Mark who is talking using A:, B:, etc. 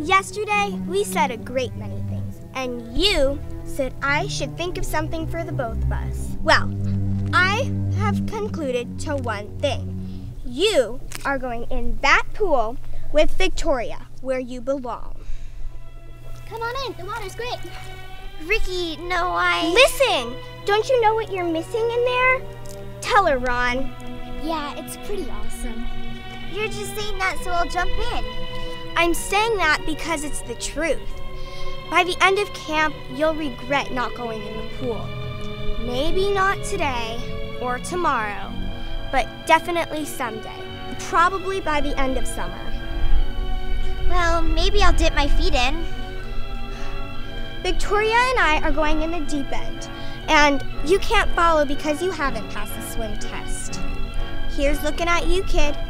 A: Yesterday, we said a great many things, and you said I should think of something for the both of us. Well, I have concluded to one thing. You are going in that pool with Victoria, where you belong.
B: Come on in, the water's great.
C: Ricky, no,
A: Listen! Don't you know what you're missing in there? Tell her, Ron.
B: Yeah, it's pretty awesome.
C: You're just saying that so I'll jump in.
A: I'm saying that because it's the truth. By the end of camp, you'll regret not going in the pool. Maybe not today or tomorrow, but definitely someday. Probably by the end of summer.
C: Well, maybe I'll dip my feet in.
A: Victoria and I are going in the deep end, and you can't follow because you haven't passed the swim test. Here's looking at you, kid.